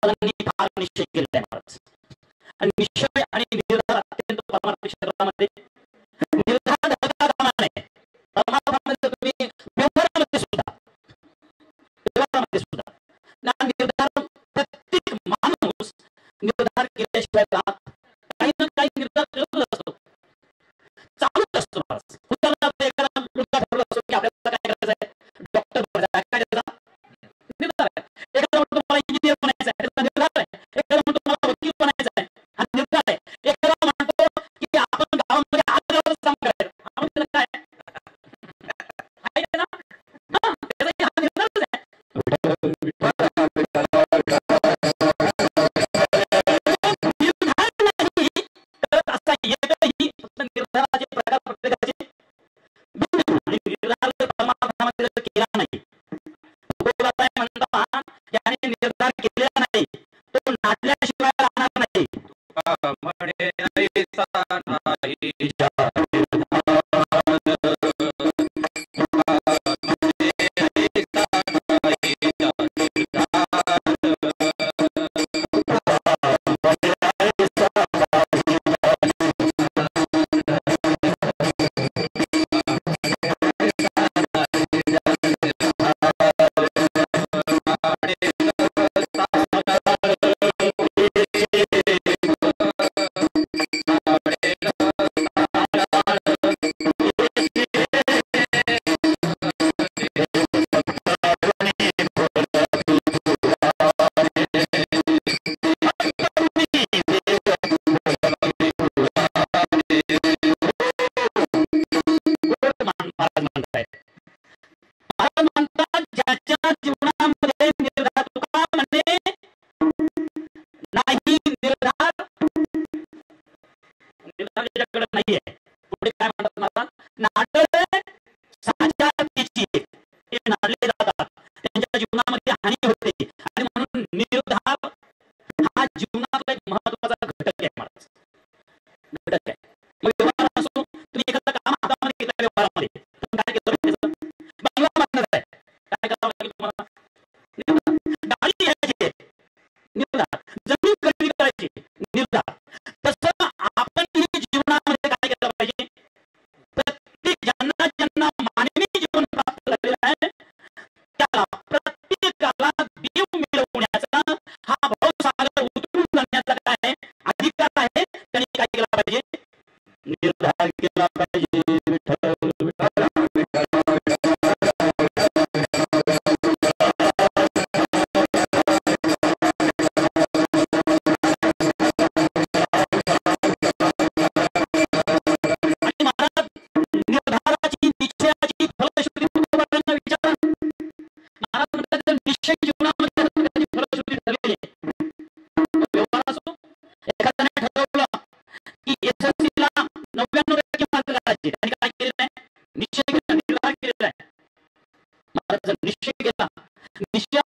महाराजांनी फार निश्चय केलेला आहे महाराज. आणि निश्चय आणि निर्धार अत्यंत परमार्थ क्षेत्रामध्ये निर्धार धडका कामा नये. परमार्थामध्ये तुम्ही व्यवहारामध्ये सुद्धा ना निर्धार प्रत्येक माणूस निर्धार केल्याशिवाय काही ना काही निर्धार करत असतो, चालूच असतो महाराज. उदाहरणार्थ एखादा मुलगा ठरवला असतो की आपल्याला काय करायचं आहे, डॉक्टर बनायचं आहे, काय त्याचा निर्धार आहे. एखादा म्हणतो मला इंजिनियर बनायचं आहे, त्याचा निर्धार आहे. एखादा म्हणतो मला वकील बनायचं आहे, हा निर्धार आहे. एखादा म्हणतो की आपण गावामध्ये आग्रहाचं काम करायचं, आपण त्याला काय आहे ना, त्याचा हा निर्धारच आहे. निर्धाराचे प्रकार प्रत्येकाचे आणि निर्धार जर परमार्थामध्ये जर केला नाही, म्हणता याने निर्धार केलेला नाही, तो नाचल्याशिवाय राहणार नाही. ज्याच्या जीवनामध्ये निर्धार तुका म्हणे नाही, निर्धार ज्याच्याकडे नाहीये. पुढे काय म्हणतात मला, नाडले साचातीची हे नाडले जातात, त्यांच्या जीवनामध्ये हानी होते. आणि म्हणून निर्धार हा जीवनातला एक महत्वाचा घटक आहे महाराज, घटक आहे. मग व्यवहार असो, तुम्ही एखादं काम हातामध्ये घेतलं, व्यवहारामध्ये काय केलं, बंगला बांधणार आहे, काय करावं लागेल तुम्हाला, गाडी घ्यायची निर्धार, जमीन खरेदी करायची निर्धार. तसं आपण जीवनामध्ये काय केलं पाहिजे, प्रत्येक ज्यांना ज्यांना मानवी जीवन प्राप्त झालेलं आहे त्याला प्रत्येकाला देव मिळवण्याचा हा भवसागर उतरून जाण्याचा काय अधिकार आहे. त्यांनी काय केला पाहिजे, निर्धार केला पाहिजे. निर्धाराची निश्चयाची फलश्रुती विचारा. महाराज म्हणतात निश्चय जीवनामध्ये फलश्रुती ठरलेली आहे. व्यवहार असो, एखाद्याने ठरवलं की एसएससीला 99% मार्क काढायचे, त्यांनी काय केलेलं आहे, निश्चय केला, निर्धार केलेला आहे. महाराज निश्चय केला, निश्चय